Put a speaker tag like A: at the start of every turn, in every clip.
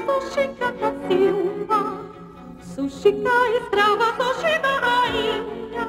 A: sou Chica da Silva, sou Chica escrava, sou Chica rainha.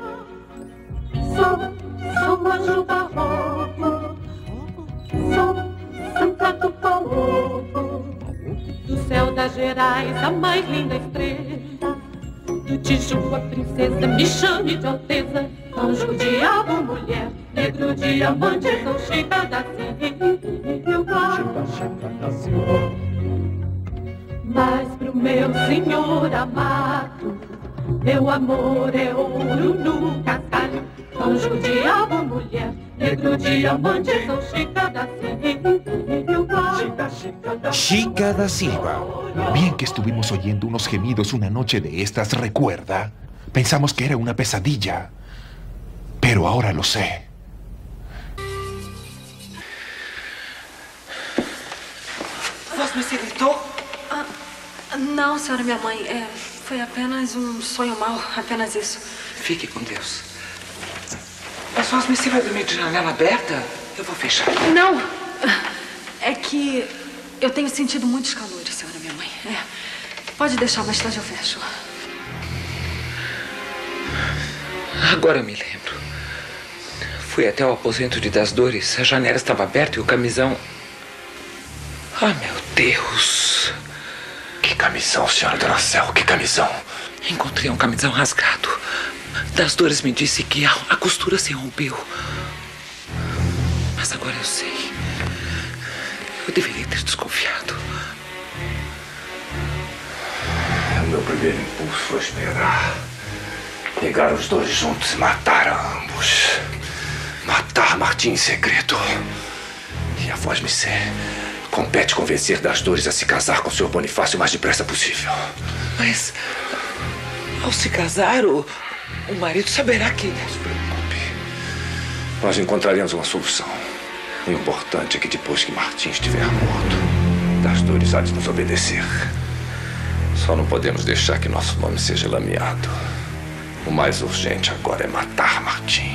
A: Sou anjo barroco, sou Santa do Paulo, do céu das Gerais, a mais linda estrela, do Tijuca, princesa, me chame de alteza, anjo, diabo, mulher, negro, diamante, sou Chica da Silva. Chica da Silva. Mas pro meu senhor amado, meu amor é ouro no cascalho, anjo, diabo, mulher, negro, diamante, sou Chica da Silva.
B: Chica da Silva. Bien que estuvimos oyendo unos gemidos una noche de estas, ¿recuerda? Pensamos que era una pesadilla, pero ahora lo sé.
C: Você gritou?
D: Não, senhora minha mãe. Foi apenas um sonho mau, apenas isso.
C: Fique com Deus. Mas você vai dormir de janela aberta? Eu vou fechar.
D: Não. É que eu tenho sentido muitos calores, senhora minha mãe. Pode deixar, mais tarde eu fecho.
C: Agora eu me lembro. Fui até o aposento de Das Dores. A janela estava aberta e o camisão... Ah, meu Deus!
B: Que camisão, senhora Donacel, que camisão?
C: Encontrei um camisão rasgado. Das Dores me disse que a costura se rompeu. Mas agora eu sei. Eu deveria ter desconfiado.
E: O meu primeiro impulso foi esperar. Pegar os dois juntos e matar ambos. Matar Martim em segredo. E a voz me ser. Compete convencer Das Dores a se casar com o Sr. Bonifácio o mais depressa possível.
C: Mas, ao se casar, o marido saberá que...
E: Não se preocupe. Nós encontraremos uma solução. O importante é que depois que Martim estiver morto, Das Dores há de nos obedecer. Só não podemos deixar que nosso nome seja lameado. O mais urgente agora é matar Martim.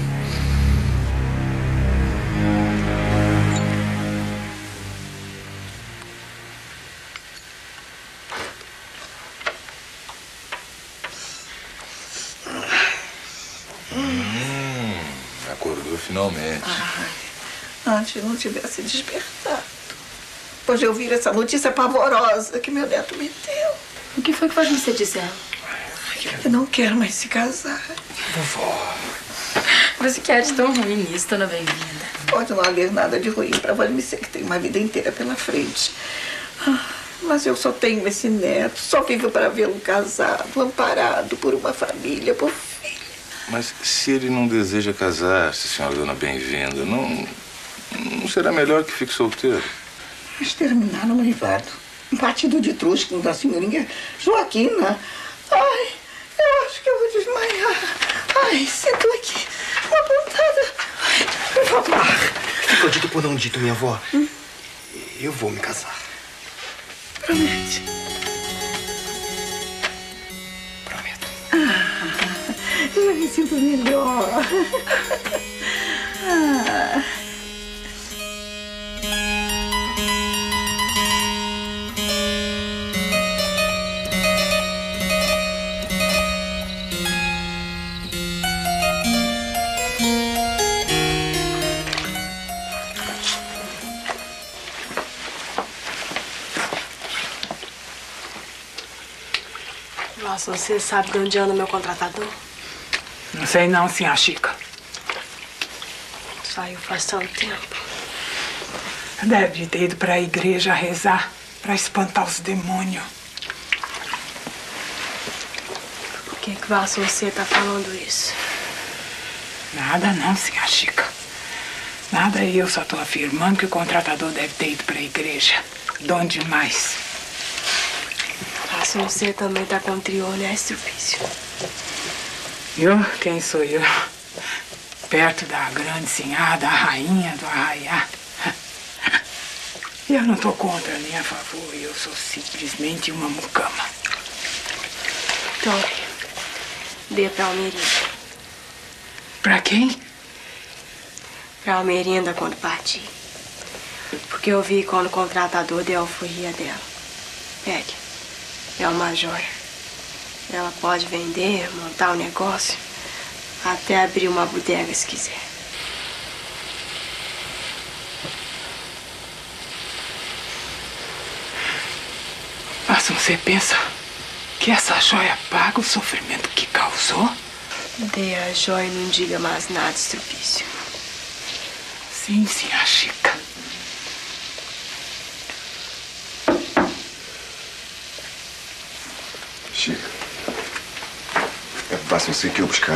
F: Acordou finalmente.
G: Antes não tivesse despertado. Pois de ouvir essa notícia pavorosa que meu neto me deu.
D: O que foi que você disse a ela?
G: Eu não quero mais se casar.
E: Vovó.
D: Você que acha tão ruim nisso, dona Bem-vinda.
G: Pode não haver nada de ruim para você que tem uma vida inteira pela frente. Mas eu só tenho esse neto. Só vivo para vê-lo casado, amparado por uma família, por filho.
F: Mas se ele não deseja casar-se, senhora Dona Bem-vinda, não será melhor que fique solteiro?
G: Mas terminar no noivado. Um partido de trusco da senhorinha Joaquina. Ai, eu acho que eu vou desmaiar. Ai, sinto aqui uma pontada. Ai, vou lá.
H: Ficou dito por não dito, minha avó. Eu vou me casar.
G: Promete?
H: Prometo.
G: Já me sinto melhor.
D: Nossa, você sabe de onde anda meu contratador?
I: Não sei não, senhora Chica.
D: Saiu faz tanto tempo.
I: Deve ter ido para a igreja rezar, para espantar os demônios.
D: Por que você tá falando isso?
I: Nada não, senhora Chica. Nada, eu só tô afirmando que o contratador deve ter ido para a igreja. Dom demais.
D: Você também tá com triolho, é Sulpício.
I: Eu? Quem sou eu? Perto da grande senhora, a rainha do arraiá. Eu não tô contra nem a favor, eu sou simplesmente uma mucama.
D: Tome. Dê pra Almerinda.
I: Pra quem?
D: Pra Almerinda quando partir. Porque eu vi quando o contratador deu a alforria dela.
J: Pegue. É uma joia. Ela pode vender, montar um negócio, até abrir uma bodega se quiser.
I: Mas você pensa que essa joia paga o sofrimento que causou?
J: Dê a joia e não diga mais nada, Estrupício.
I: Sim, senhora Chica.
H: Chica, é Vasmecê que eu buscava.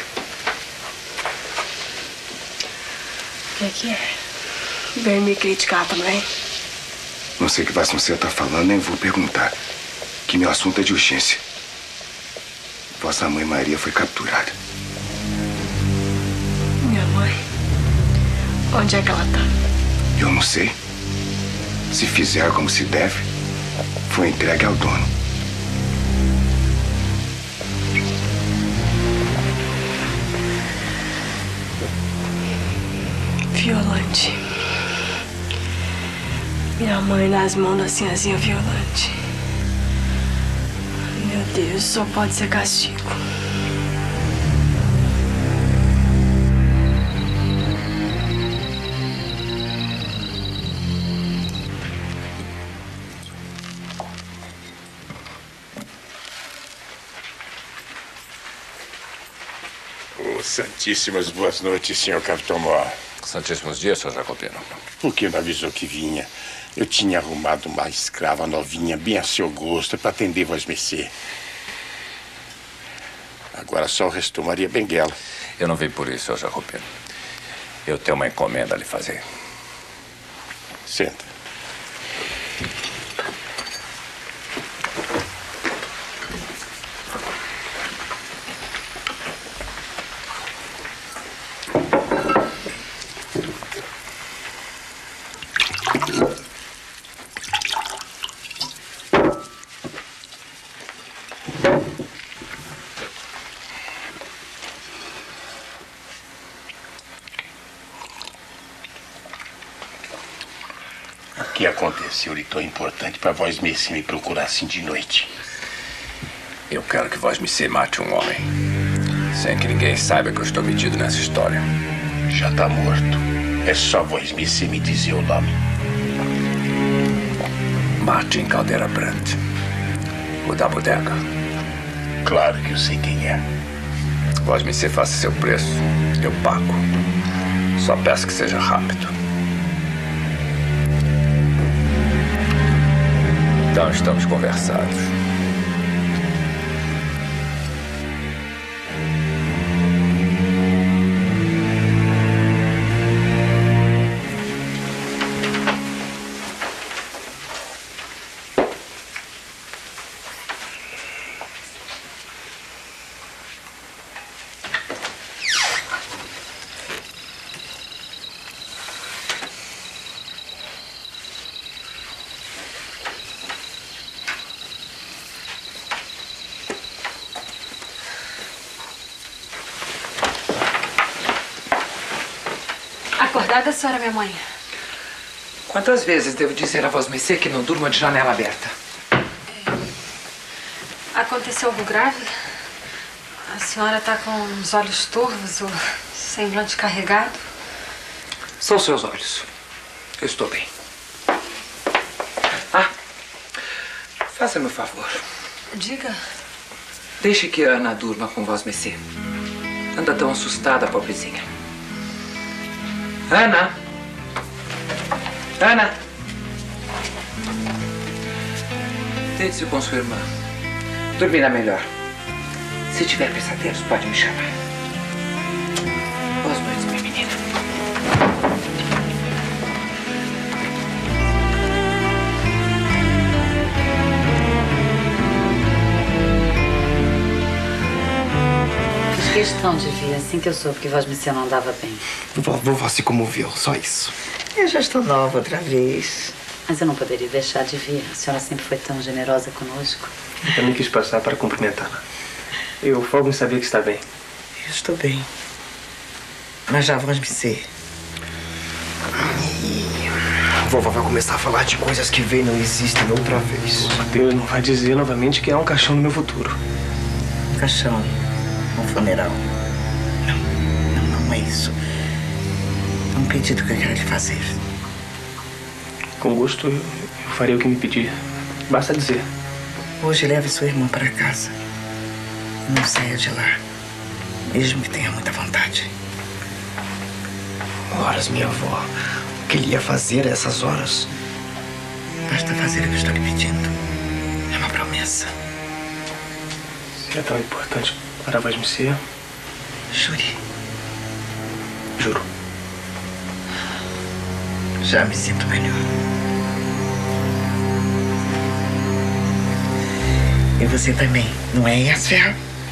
J: O que é? Vem me criticar também?
H: Não sei o que Vasmecê tá falando, nem vou perguntar. Que meu assunto é de urgência. Vossa mãe Maria foi capturada.
J: Minha mãe? Onde é que ela tá?
H: Eu não sei. Se fizer como se deve, foi entregue ao dono.
J: Violante. Minha mãe nas mãos da senhazinha Violante. Meu Deus, só pode ser castigo.
K: Oh, santíssimas boas noites, senhor Capitão Mor.
E: Santíssimos dias, senhor Jacopino.
K: Por que não avisou que vinha? Eu tinha arrumado uma escrava novinha, bem a seu gosto, para atender Vosmecê. Agora só restou Maria Benguela.
E: Eu não vim por isso, senhor Jacopino. Eu tenho uma encomenda a lhe fazer.
K: Senta. O que aconteceu de tão importante para Vosmecê me procurar assim de noite?
E: Eu quero que Vosmecê mate um homem. Sem que ninguém saiba que eu estou metido nessa história.
K: Já tá morto. É só Vosmecê me dizer o nome.
E: Martin Caldeira Brandt. O da bodega.
K: Claro que eu sei quem é.
E: Vosmecê faça seu preço. Eu pago. Só peço que seja rápido. Então estamos conversados.
D: Acordada, senhora, minha mãe?
C: Quantas vezes devo dizer a Vosmecê que não durma de janela aberta?
D: Aconteceu algo grave? A senhora tá com os olhos turvos, o semblante carregado?
C: São seus olhos. Eu estou bem. Ah, faça-me um favor.
D: Diga.
C: Deixe que Ana durma com Vosmecê. Anda tão assustada, pobrezinha. Ana! Ana! Deite-se com sua irmã. Dormirá melhor. Se tiver pesadelos, pode me chamar. Boas noites, minha menina.
L: Fiz questão de vir assim que eu soube que Vosmecê não andava bem.
H: Vovó se comoveu, só isso.
G: Eu já estou nova outra vez.
L: Mas eu não poderia deixar de vir. A senhora sempre foi tão generosa conosco.
H: Eu também quis passar para cumprimentá-la. Eu folgo em saber que está bem.
G: Eu estou bem. Mas já Vosmecê.
M: Vovó vai começar a falar de coisas que vêm e não existem outra vez.
N: Deus não vai dizer novamente que há um caixão no meu futuro.
G: Um caixão? Um funeral? Não é isso. É um pedido que eu quero lhe fazer.
N: Com gosto, eu farei o que me pedir. Basta dizer.
G: Hoje leve sua irmã para casa. Não saia de lá, mesmo que tenha muita vontade.
M: Horas, minha avó. O que ele ia fazer a essas horas?
G: Basta fazer o que eu estou lhe pedindo. É uma promessa.
N: Se é tão importante para vós me ser...
G: Jure.
N: Juro.
G: Já me sinto melhor. E você também, não é, Yasfer?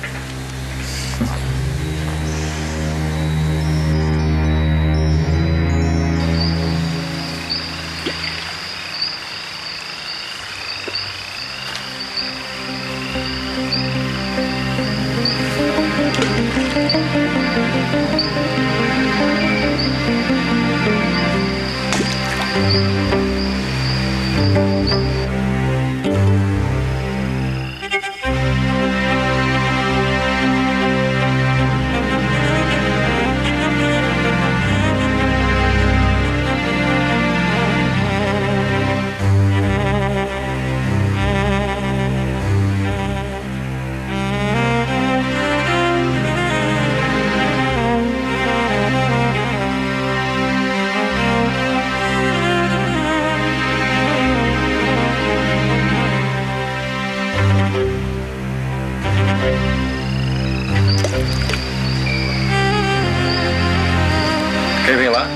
O: Quem vem lá?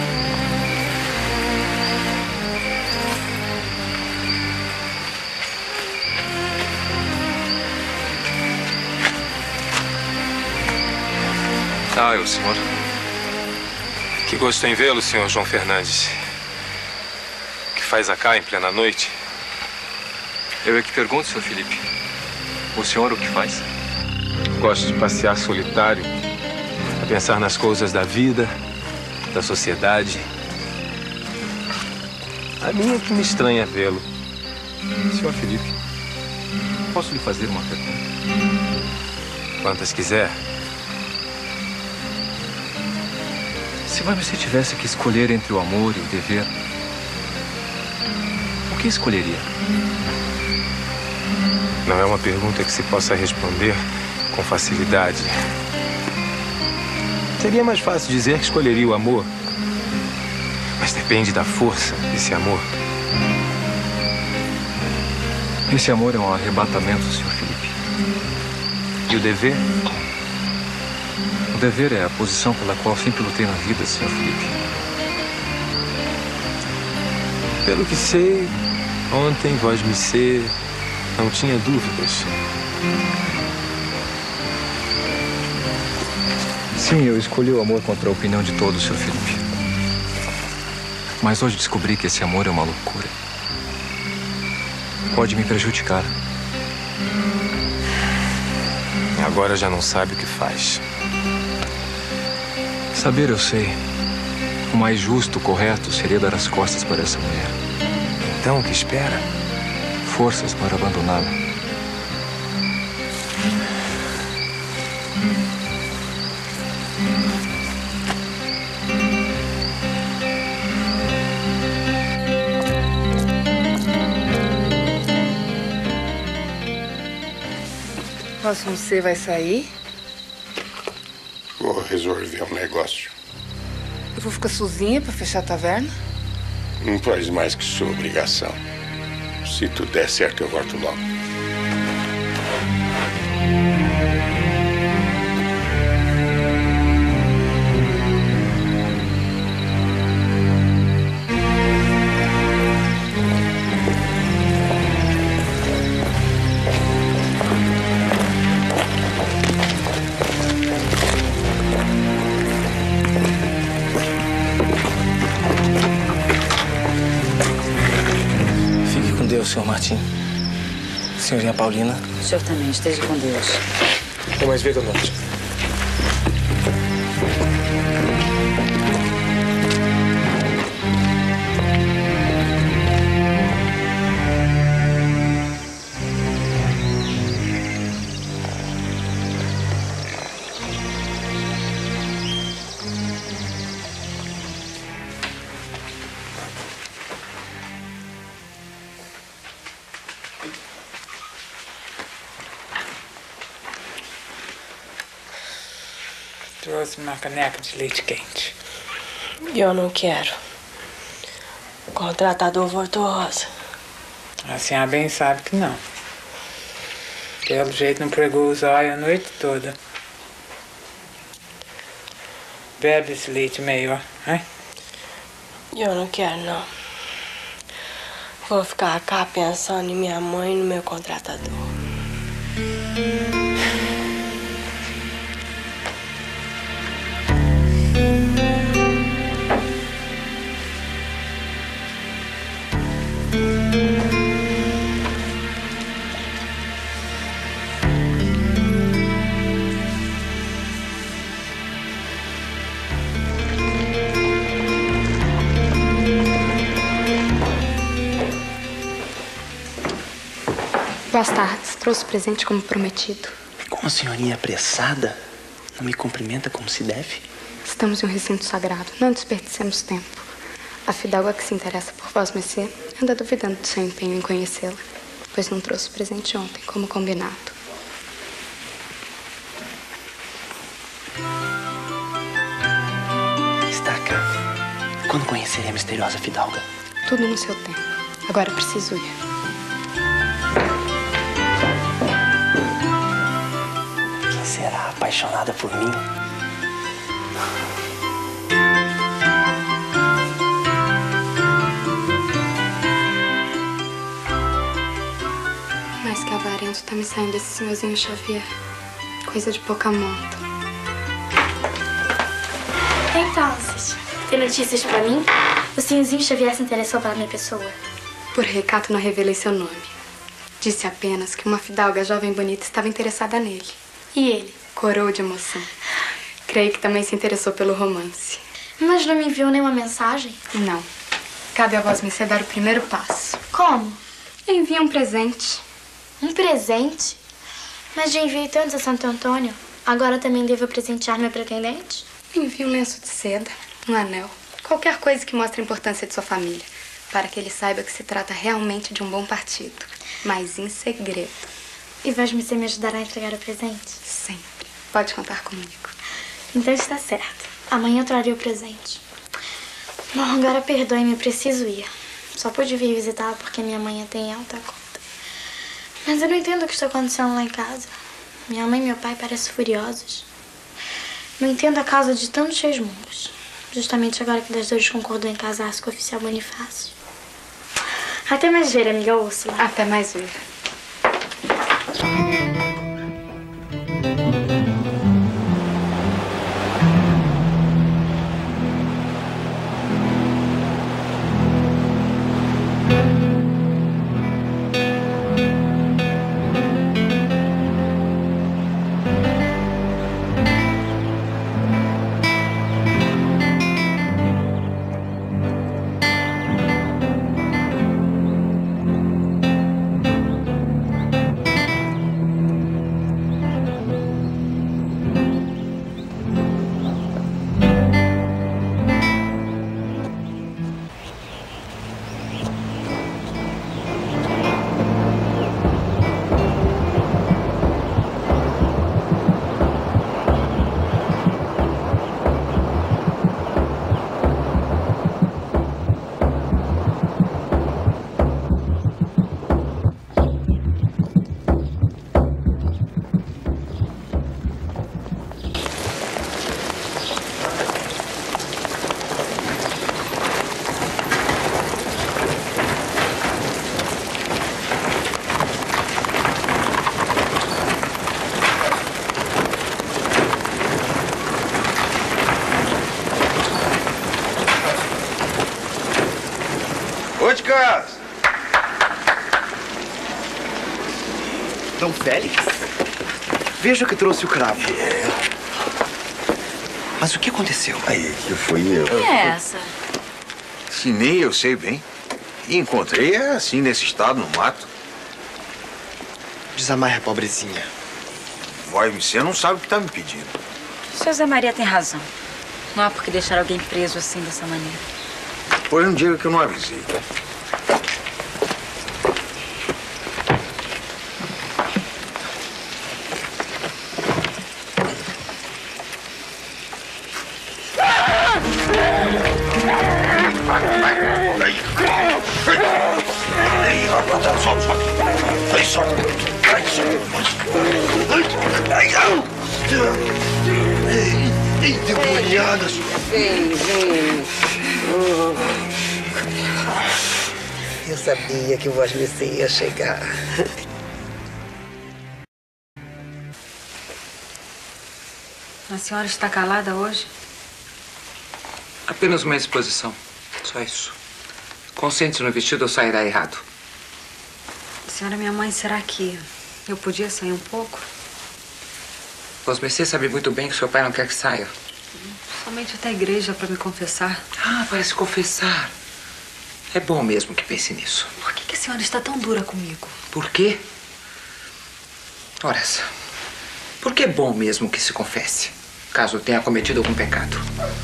P: Ah, é o senhor. Que gosto em vê-lo, senhor João Fernandes. O que faz acá em plena noite?
O: Eu é que pergunto, senhor Felipe. O senhor o que faz?
P: Gosto de passear solitário, a pensar nas coisas da vida, da sociedade. A minha que me estranha vê-lo.
O: Senhor Felipe, posso lhe fazer uma pergunta?
P: Quantas quiser.
O: Se você tivesse que escolher entre o amor e o dever, o que escolheria?
P: Não é uma pergunta que se possa responder com facilidade. Seria mais fácil dizer que escolheria o amor. Mas depende da força desse amor.
O: Esse amor é um arrebatamento, senhor Felipe.
P: E o dever?
O: O dever é a posição pela qual sempre lutei na vida, senhor Felipe.
P: Pelo que sei, ontem vós me ser não tinha dúvidas.
O: Sim, eu escolhi o amor contra a opinião de todos, senhor Felipe. Mas hoje descobri que esse amor é uma loucura. Pode me prejudicar.
P: Agora já não sabe o que faz.
O: Saber eu sei. O mais justo, correto, seria dar as costas para essa mulher.
P: Então, o que espera?
O: Forças para abandoná-la.
I: Você vai sair?
K: Vou resolver um negócio.
I: Eu vou ficar sozinha para fechar a taverna?
K: Não faz mais que sua obrigação. Se tudo der certo, eu volto logo.
N: Senhor Martim, senhorinha Paulina.
L: O senhor também, esteja com Deus.
N: Até mais ver, dona Norte.
I: Trouxe uma caneca de leite quente.
J: Eu não quero. O contratador voltou, Rosa.
I: A senhora bem sabe que não. Pelo jeito não pregou os olhos a noite toda. Bebe esse leite melhor, hein?
J: Eu não quero, não. Vou ficar cá pensando em minha mãe e no meu contratador.
Q: Boas tardes. Trouxe o presente como prometido.
M: Como a senhorinha apressada não me cumprimenta como se deve?
Q: Estamos em um recinto sagrado. Não desperdicemos tempo. A fidalga que se interessa por vós, Messê, anda duvidando do seu empenho em conhecê-la, pois não trouxe o presente ontem, como combinado.
M: Está cá. Quando conhecerei a misteriosa fidalga?
Q: Tudo no seu tempo. Agora preciso ir.
M: Será apaixonada por mim?
Q: Mais que avarento tá me saindo esse senhorzinho Xavier. Coisa de pouca monta.
R: Então, Cícia, tem notícias pra mim? O senhorzinho Xavier se interessou pela minha pessoa.
Q: Por recato não revelei seu nome. Disse apenas que uma fidalga jovem e bonita estava interessada nele.
R: E ele?
Q: Corou de emoção. Creio que também se interessou pelo romance.
R: Mas não me enviou nenhuma mensagem?
Q: Não. Cabe a vós me dar o primeiro passo.
R: Como?
Q: Envia um presente.
R: Um presente? Mas já enviei tantos a Santo Antônio. Agora também devo presentear meu pretendente?
Q: Envia um lenço de seda, um anel. Qualquer coisa que mostre a importância de sua família. Para que ele saiba que se trata realmente de um bom partido. Mas em segredo.
R: E vais me ajudar a entregar o presente?
Q: Sempre. Pode contar comigo.
R: Então está certo. Amanhã eu trarei o presente. Bom, agora perdoe-me, eu preciso ir. Só pude vir visitá-la porque minha mãe tem alta conta. Mas eu não entendo o que está acontecendo lá em casa. Minha mãe e meu pai parecem furiosos. Não entendo a causa de tantos resmungos. Justamente agora que das duas concordou em casar-se com o oficial Bonifácio. Até mais ver, amiga Úrsula.
Q: Até mais ver.
H: Oi, de casa.
M: Dom Félix? Veja que trouxe o cravo. Mas o que aconteceu?
H: Aí, que fui eu.
J: Quem é essa?
H: Se nem eu sei bem. E encontrei assim, nesse estado, no mato.
M: Desamarre a pobrezinha.
H: Vai, você não sabe o que tá me pedindo.
L: Seu Zé Maria tem razão. Não há por que deixar alguém preso assim, dessa maneira.
H: Pois não diga que eu não avisei.
G: Endemoniada. Vem. Eu sabia que o Vosmecê ia chegar.
D: A senhora está calada hoje?
C: Apenas uma exposição. Só isso. Consente no vestido ou sairá errado.
D: Senhora, minha mãe, será que eu podia sair um pouco?
C: Vosmecê sabe muito bem que seu pai não quer que saia.
D: Somente até a igreja para me confessar.
C: Ah, para se confessar. É bom mesmo que pense nisso.
D: Por que a senhora está tão dura comigo?
C: Por quê? Ora, porque é bom mesmo que se confesse, caso tenha cometido algum pecado.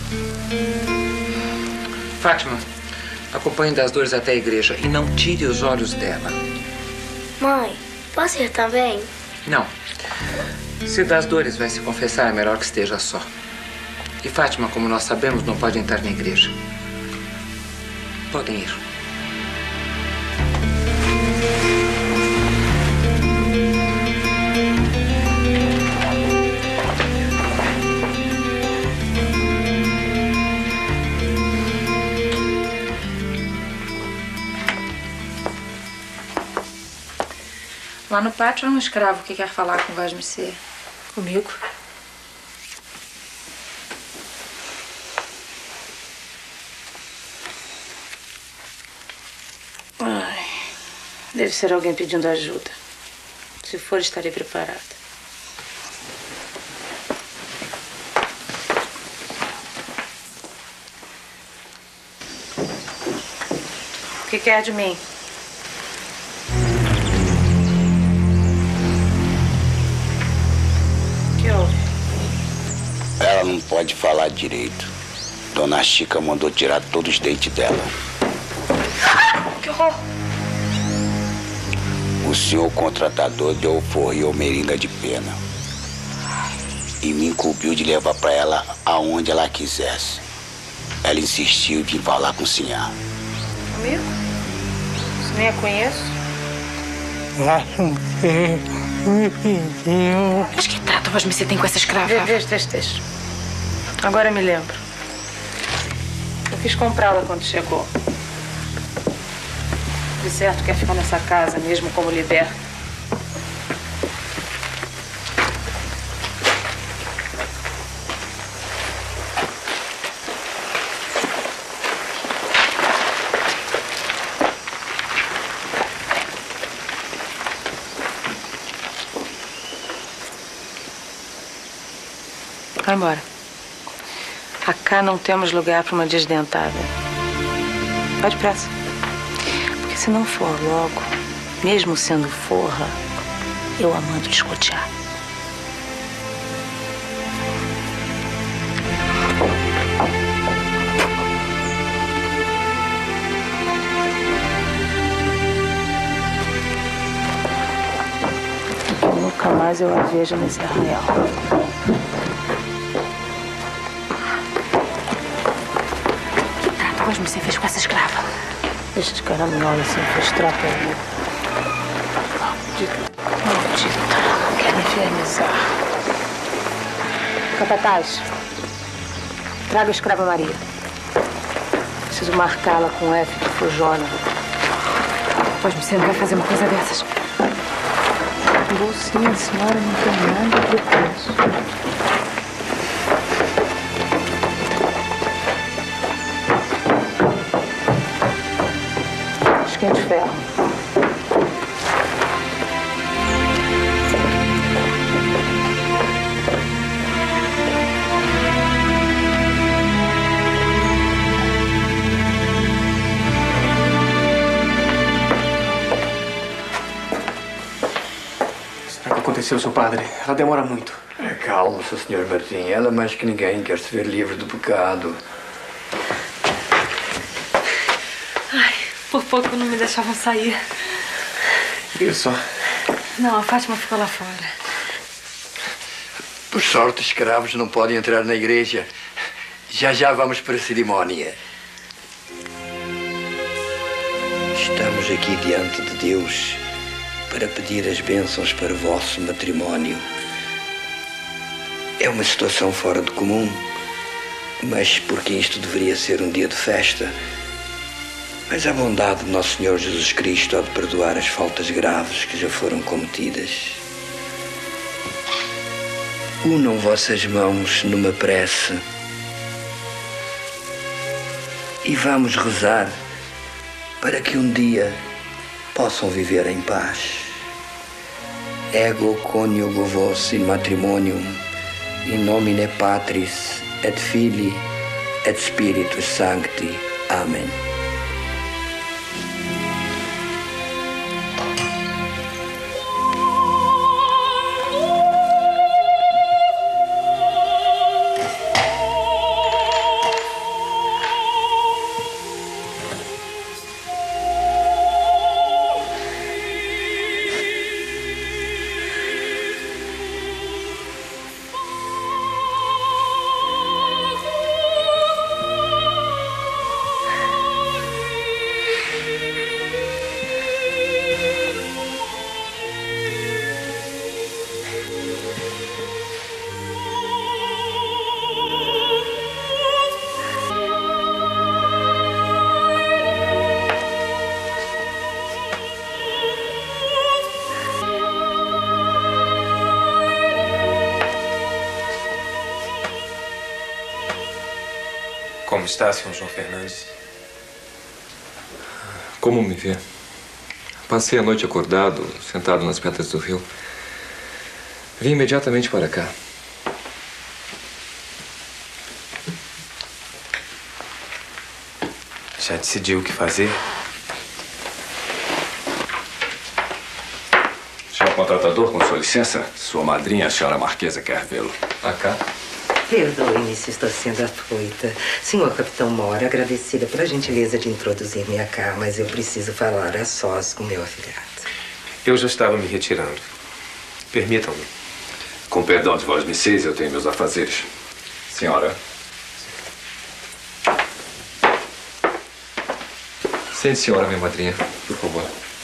C: Fátima, acompanhe das dores até a igreja e não tire os olhos dela.
R: Mãe, posso ir também?
C: Não. Se das dores vai se confessar, é melhor que esteja só. E Fátima, como nós sabemos, não pode entrar na igreja. Podem ir.
D: Lá no pátio há um escravo que quer falar com Vosmecê. Comigo?
S: Ai, deve ser alguém pedindo ajuda. Se for, estarei preparada. O que quer de mim? O que houve?
T: Ela não pode falar direito. Dona Chica mandou tirar todos os dentes dela.
S: Que horror!
T: O senhor contratador deu alforria ou meringa de pena. E me incumbiu de levar para ela aonde ela quisesse. Ela insistiu em vir falar com o senhor.
S: Comigo? Nem a conheço.
D: Mas que trato Vosmecê tem com essa escrava?
S: Deixa. Agora me lembro. Eu quis comprá-la quando chegou. De certo quer ficar nessa casa, mesmo como liberta. Vai embora. Acá não temos lugar para uma desdentada. Vai depressa. Porque se não for logo, mesmo sendo forra, eu a mando descotear. Nunca mais eu a vejo nesse arraial.
D: Vosmecê fez com essa escrava?
S: Deixa de caraminhola assim, fez trapo aí. Maldita. Quer me infernizar. Capataz, traga a escrava Maria. Preciso marcá-la com F de fujona.
D: Vosmecê não vai fazer uma coisa dessas.
S: Vou sim, a senhora não tem nada a ver com isso. De ferro.
N: Será que aconteceu, seu padre? Ela demora muito.
M: Calma, seu senhor Martim. Ela, mais que ninguém, quer se ver livre do pecado.
D: Por pouco não me deixavam sair.
N: Viu só?
D: Não, a Fátima ficou lá fora.
M: Por sorte, escravos não podem entrar na igreja. Já vamos para a cerimónia. Estamos aqui diante de Deus para pedir as bênçãos para o vosso matrimónio. É uma situação fora do comum, mas porque isto deveria ser um dia de festa. Mas a bondade de Nosso Senhor Jesus Cristo há de perdoar as faltas graves que já foram cometidas. Unam vossas mãos numa prece e vamos rezar para que um dia possam viver em paz. Ego coniugo vos in matrimonium, in nomine Patris et Filii et Spiritus Sancti. Amém.
P: Como está, senhor João Fernandes?
O: Como me vê? Passei a noite acordado, sentado nas pedras do rio. Vim imediatamente para cá.
P: Já decidiu o que fazer?
E: Senhor contratador, com sua licença, sua madrinha, a senhora Marquesa, quer vê-lo.
O: Cá?
U: Perdoe-me se estou sendo afoita. Senhor Capitão Mora, agradecida pela gentileza de introduzir-me a cá, mas eu preciso falar a sós com meu afilhado.
P: Eu já estava me retirando. Permitam-me.
E: Com perdão de vós, Mrs., eu tenho meus afazeres. Senhora.
O: Sente, senhora, minha madrinha, por favor.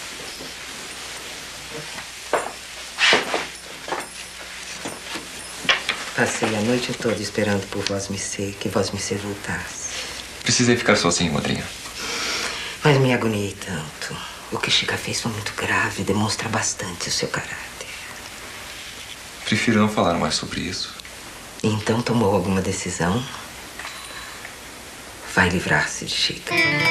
U: Passei a noite toda esperando por vós, que vós voltasse.
O: Precisei ficar sozinho, madrinha.
U: Mas me agoniei tanto. O que Chica fez foi muito grave, demonstra bastante o seu caráter.
O: Prefiro não falar mais sobre isso.
U: Então tomou alguma decisão? Vai livrar-se de Chica.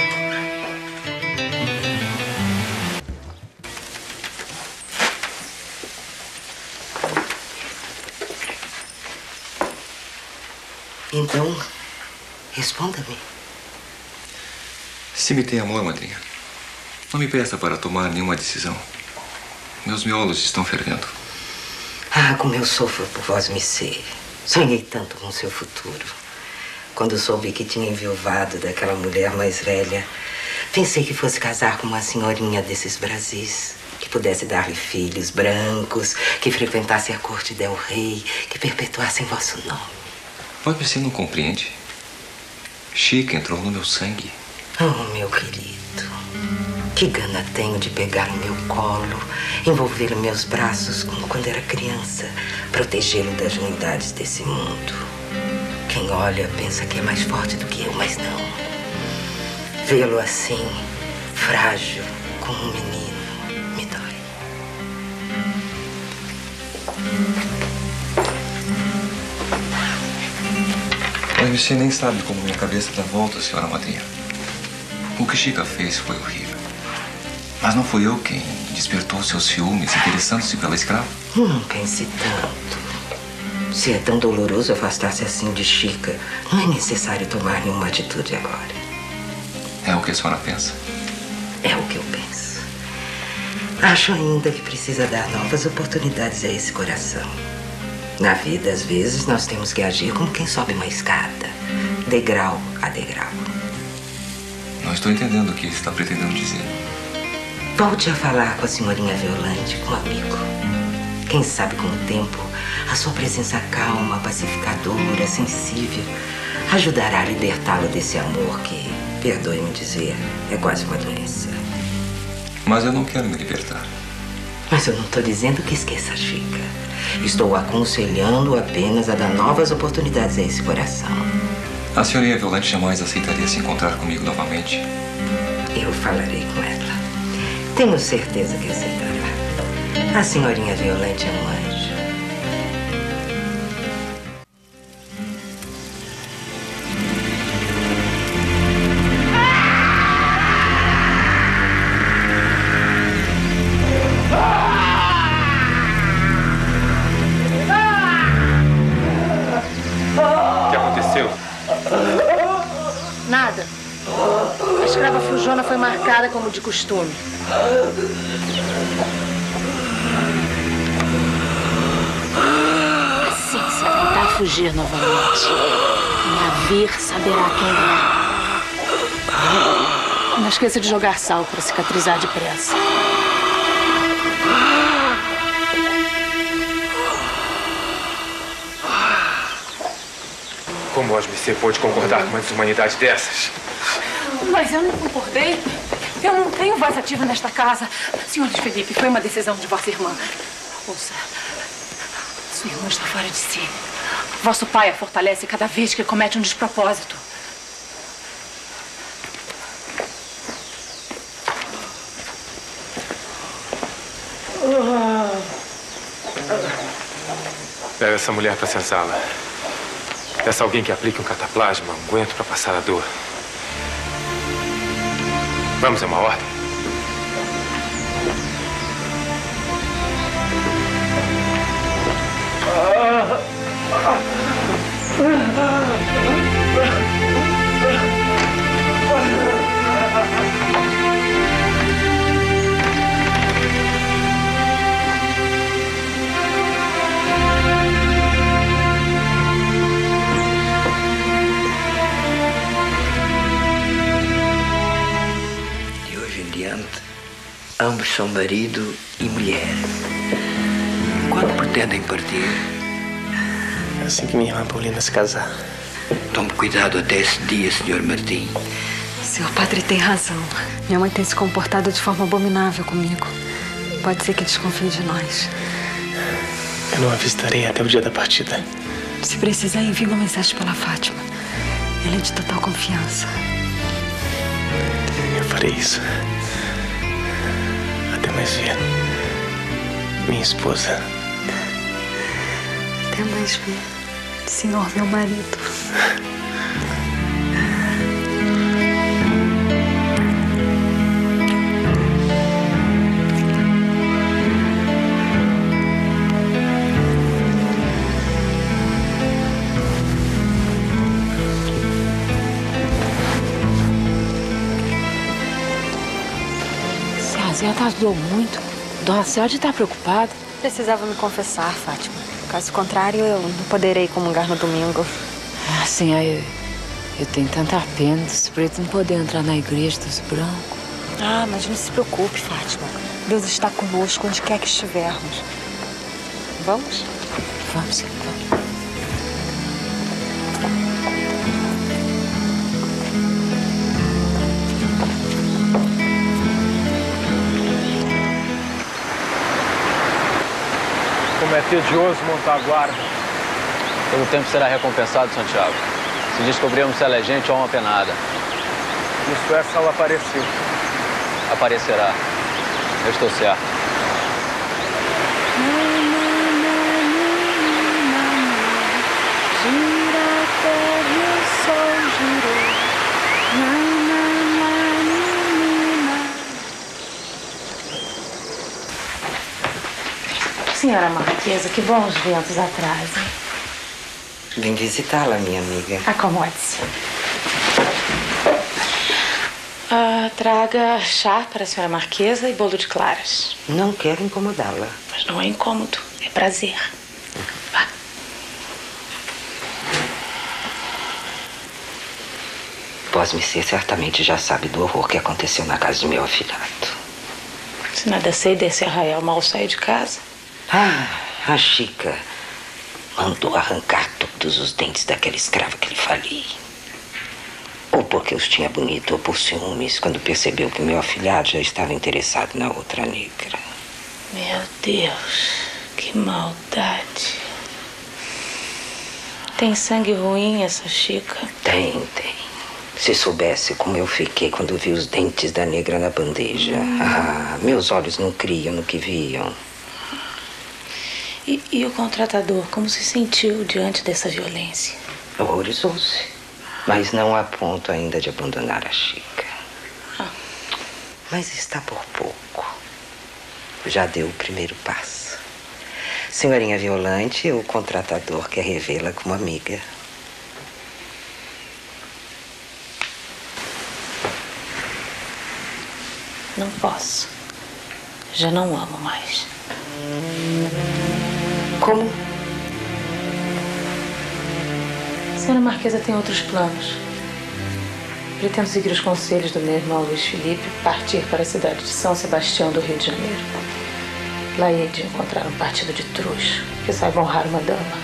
U: Então, responda-me.
O: Se me tem amor, madrinha, não me peça para tomar nenhuma decisão. Meus miolos estão fervendo.
U: Ah, como eu sofro por vós, Missê. Sonhei tanto com seu futuro. Quando soube que tinha enviuvado daquela mulher mais velha, pensei que fosse casar com uma senhorinha desses Brasis, que pudesse dar-lhe filhos brancos, que frequentasse a corte del rei, que perpetuassem vosso nome.
O: Mas você não compreende? Chica entrou no meu sangue.
U: Oh, meu querido. Que gana tenho de pegar no meu colo, envolver meus braços como quando era criança, protegê-lo das ruindades desse mundo. Quem olha pensa que é mais forte do que eu, mas não. Vê-lo assim, frágil, como um menino, me dói.
O: Mas você nem sabe como minha cabeça dá volta, senhora madrinha. O que Chica fez foi horrível. Mas não fui eu quem despertou seus ciúmes interessando-se pela escrava?
U: Não pense tanto. Se é tão doloroso afastar-se assim de Chica, não é necessário tomar nenhuma atitude agora.
O: É o que a senhora pensa?
U: É o que eu penso. Acho ainda que precisa dar novas oportunidades a esse coração. Na vida, às vezes, nós temos que agir como quem sobe uma escada, degrau a degrau.
O: Não estou entendendo o que está pretendendo dizer.
U: Volte a falar com a senhorinha Violante, com um amigo. Quem sabe, com o tempo, a sua presença calma, pacificadora, sensível, ajudará a libertá-lo desse amor que, perdoe-me dizer, é quase uma doença.
O: Mas eu não quero me libertar.
U: Mas eu não estou dizendo que esqueça, Chica. Estou aconselhando apenas a dar novas oportunidades a esse coração.
O: A senhorinha Violante jamais aceitaria se encontrar comigo novamente?
U: Eu falarei com ela. Tenho certeza que aceitará. A senhorinha Violante é um anjo.
S: Nada. A escrava Fujona foi marcada como de costume. Assim, se tentar fugir novamente, Navir saberá quem é. Não esqueça de jogar sal para cicatrizar depressa.
P: Como Osmicê pôde concordar com uma desumanidade dessas?
D: Mas eu não concordei. Eu não tenho voz ativa nesta casa. Senhor Luiz Felipe, foi uma decisão de vossa irmã. Ouça, sua irmã está fora de si. Vosso pai a fortalece cada vez que comete um despropósito.
P: Leve essa mulher para a senzala. Peça alguém que aplique um cataplasma, um unguento para passar a dor. Vamos, é uma ordem.
M: Ambos são marido e mulher. Quando pretendem partir?
N: Assim que minha irmã Paulina se casar.
M: Tome cuidado até esse dia, Sr. Martim.
D: O senhor padre tem razão. Minha mãe tem se comportado de forma abominável comigo. Pode ser que desconfie de nós.
N: Eu não a visitarei até o dia da partida.
D: Se precisar, envie uma mensagem pela Fátima. Ela é de total confiança.
N: Eu farei isso. Até mais ver. Minha esposa.
D: Até mais ver. Senhor, meu marido.
S: A Zé tardou muito. Dona Célia está preocupada.
D: Precisava me confessar, Fátima. Caso contrário, eu não poderei comungar no domingo.
S: Assim, eu tenho tanta pena desse preto não poder entrar na igreja dos brancos.
D: Ah, mas não se preocupe, Fátima. Deus está conosco onde quer que estivermos. Vamos?
S: Vamos, então.
A: Como é tedioso montar a guarda.
V: Todo tempo será recompensado, Santiago. Se descobrirmos se ela é gente ou uma penada.
A: Isso é se ela aparecer.
V: Aparecerá. Eu estou certo.
S: Gira a terra e o sol girou. Senhora Marquesa, que bons ventos atrasem.
U: Vim visitá-la, minha amiga.
S: Acomode-se. Traga chá para a senhora Marquesa e bolo de claras.
U: Não quero incomodá-la.
S: Mas não é incômodo, é prazer. Vá.
U: Vosmecê certamente já sabe do horror que aconteceu na casa de meu afilhado.
S: Se nada sei desse arraial, mal saí de casa.
U: A Chica mandou arrancar todos os dentes daquela escrava que lhe falei. Ou porque os tinha bonito, ou por ciúmes, quando percebeu que meu afilhado já estava interessado na outra negra.
S: Meu Deus, que maldade. Tem sangue ruim essa Chica?
U: Tem. Se soubesse como eu fiquei quando vi os dentes da negra na bandeja. Ah, meus olhos não criam no que viam.
S: E o contratador, como se sentiu diante dessa violência?
U: Horrorizou-se, mas não a ponto ainda de abandonar a Chica. Mas está por pouco. Já deu o primeiro passo. Senhorinha Violante, o contratador quer revê-la como amiga.
S: Não posso. Já não amo mais.
U: Como?
S: A senhora Marquesa tem outros planos. Pretendo seguir os conselhos do meu irmão Luiz Felipe e partir para a cidade de São Sebastião do Rio de Janeiro. Lá hei de encontrar um partido de trouxa que saiba honrar uma dama.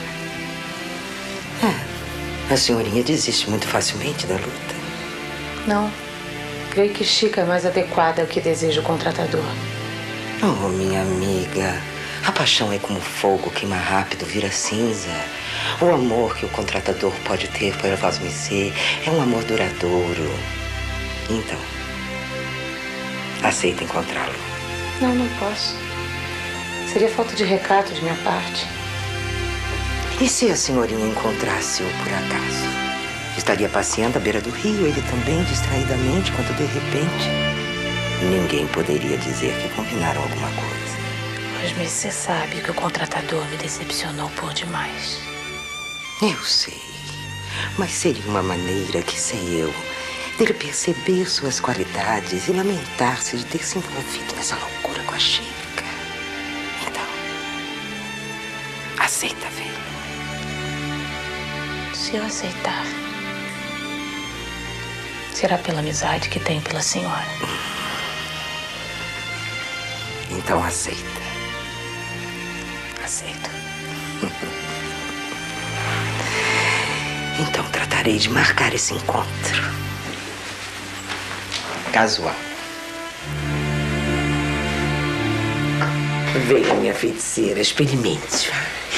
U: A senhorinha desiste muito facilmente da luta.
S: Não. Creio que Chica é mais adequada ao que deseja o contratador.
U: Oh, minha amiga, a paixão é como fogo, queima rápido, vira cinza. O amor que o contratador pode ter por Vosmecê é um amor duradouro. Então, aceita encontrá-lo.
S: Não posso. Seria falta de recato de minha parte.
U: E se a senhorinha encontrasse-o por acaso? Estaria passeando à beira do rio, ele também, distraidamente, quando de repente ninguém poderia dizer que combinaram alguma coisa.
S: Mas você sabe que o contratador me decepcionou por demais.
U: Eu sei, mas seria uma maneira, que sei eu, dele perceber suas qualidades e lamentar-se de ter se envolvido nessa loucura com a Chica. Então, aceita, velho.
S: Se eu aceitar, será pela amizade que tenho pela senhora.
U: Então aceita.
S: Aceito.
U: Então tratarei de marcar esse encontro. Casual. Venha, minha feiticeira, experimente.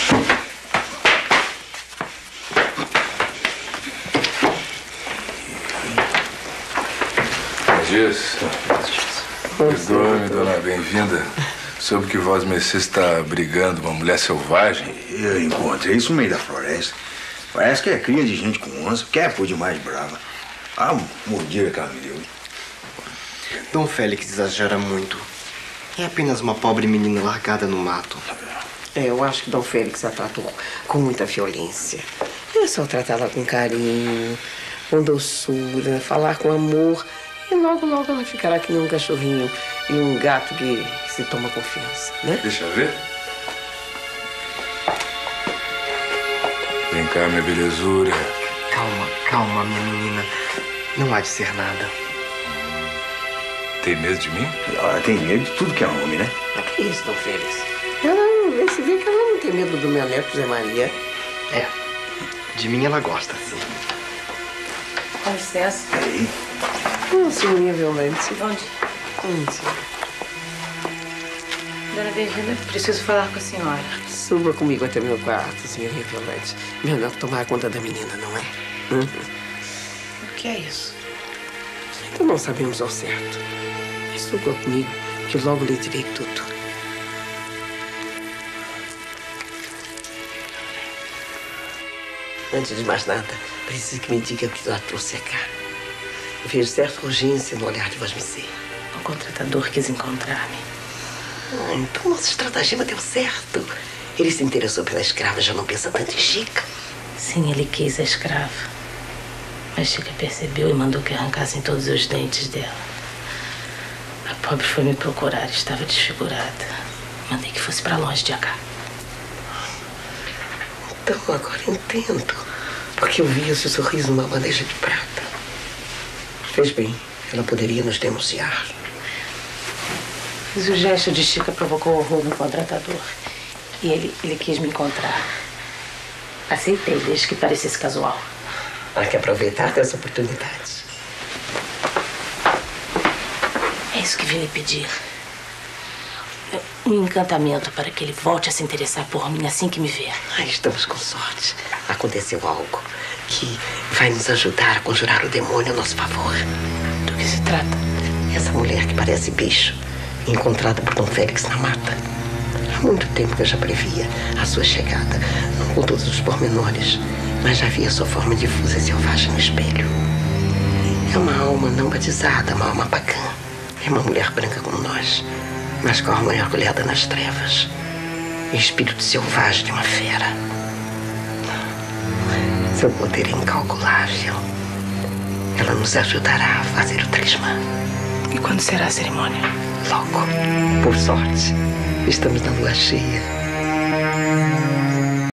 B: Dias. Perdoe-me, dona Bem-vinda. Soube que Vosmecê está brigando com uma mulher selvagem.
F: Eu encontrei isso no meio da floresta. Parece que é cria de gente com onça, que é por demais brava. Ah, mordida que ela me deu.
N: Dom Félix exagera muito. É apenas uma pobre menina largada no mato.
U: Eu acho que Dom Félix a tratou com muita violência. É só tratá-la com carinho, com doçura, falar com amor. E logo ela ficará que nem um cachorrinho e um gato que se toma confiança, né?
B: Deixa eu ver. Vem cá, minha belezura.
N: Calma, minha menina. Não há de ser nada.
B: Tem medo de mim?
F: Ela tem medo de tudo que é homem, né?
U: Mas que isso, Dom Félix? Ela se vê que ela não tem medo do meu neto, Zé Maria.
N: É. De mim ela gosta, sim.
S: Com licença.
F: Aí.
U: Senhorinha Violante.
S: Bom dia. Dona Bem-vinda, preciso falar com a senhora.
U: Suba comigo até meu quarto, senhorinha Violante. Meu neto tomar conta da menina, não é?
S: O que é isso?
U: Ainda não sabemos ao certo. Mas suba comigo, que logo lhe direi tudo. Antes de mais nada, preciso que me diga o que ela trouxe cá. Vejo certa urgência no olhar de Vosmecê.
S: O contratador quis encontrar-me.
U: Então nosso estratagema deu certo. Ele se interessou pela escrava, já não pensa tanto em Chica.
S: Sim, ele quis a escrava. Mas Chica percebeu e mandou que arrancassem todos os dentes dela. A pobre foi me procurar, estava desfigurada. Mandei que fosse pra longe de cá.
U: Então agora entendo. Porque eu vi o seu sorriso numa bandeja de prata. Fez bem. Ela poderia nos denunciar.
S: Mas o gesto de Chica provocou horror no contratador. E ele quis me encontrar. Aceitei, desde que parecesse casual.
U: Há que aproveitar dessa oportunidade.
I: isso que vim lhe pedir. Um encantamento para que ele volte a se interessar por mim assim que me ver.
U: Estamos com sorte. Aconteceu algo que vai nos ajudar a conjurar o demônio a nosso favor.
I: Do que se trata?
U: Essa mulher que parece bicho, encontrada por Dom Félix na mata. Há muito tempo que eu já previa a sua chegada, não com todos os pormenores, mas já via sua forma difusa e selvagem no espelho. É uma alma não batizada, uma alma pagã. É uma mulher branca como nós, mas com a alma mergulhada nas trevas. Espírito selvagem de uma fera. Seu poder é incalculável. Ela nos ajudará a fazer o talismã.
I: E quando será a cerimônia?
U: Logo. Por sorte, estamos na lua cheia.